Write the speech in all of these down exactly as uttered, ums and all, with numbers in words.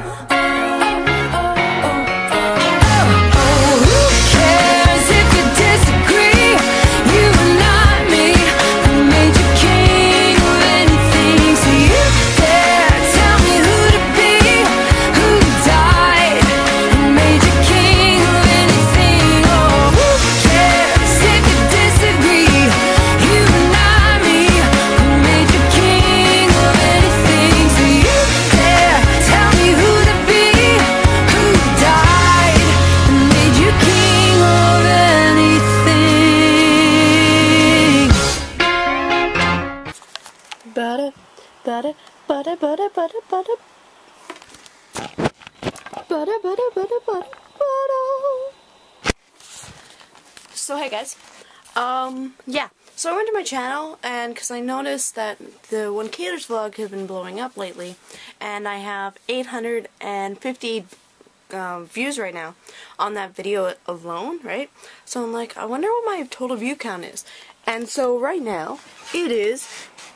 Butter, butter, butter, butter, butter, butter, butter, butter, butter, butter, butter. So hey guys, um, yeah. So I went to my channel, and because I noticed that the One Caters vlog has been blowing up lately, and I have eight hundred fifty um, views right now on that video alone, right? So I'm like, I wonder what my total view count is. And so right now, it is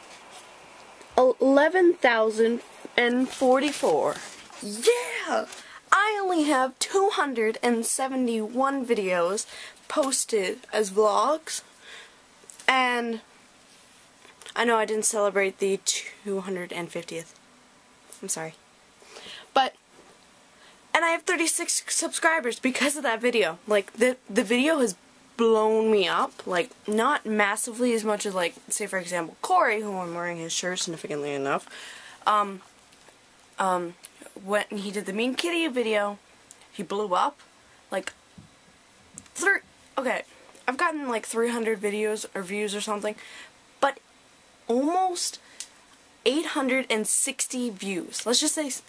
eleven thousand forty-four. Yeah! I only have two hundred seventy-one videos posted as vlogs, and I know I didn't celebrate the two hundred fiftieth. I'm sorry. But, and I have thirty-six subscribers because of that video. Like, the, the video has blown me up, like, not massively as much as, like, say for example Corey, who I'm wearing his shirt significantly enough, um, um, when he did the Mean Kitty video, he blew up, like, three, okay, I've gotten like three hundred videos or views or something, but almost eight hundred sixty views, let's just say,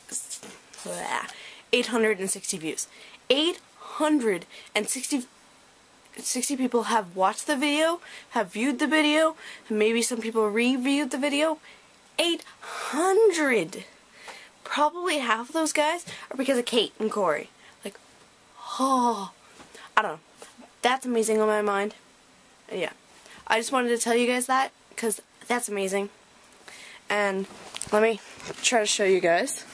eight hundred sixty views, eight hundred sixty sixty people have watched the video, have viewed the video, maybe some people reviewed the video. eight hundred! Probably half of those guys are because of Kate and Corey. Like, oh, I don't know. That's amazing on my mind. Yeah. I just wanted to tell you guys that, because that's amazing. And let me try to show you guys.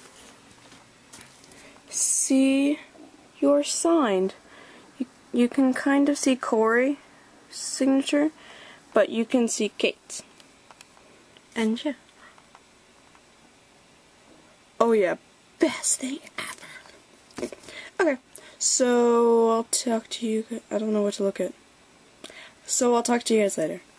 See, you're signed. You can kind of see Corey's signature, but you can see Kate's. And yeah. Oh yeah, best thing ever. Okay, so I'll talk to you, I don't know what to look at. So I'll talk to you guys later.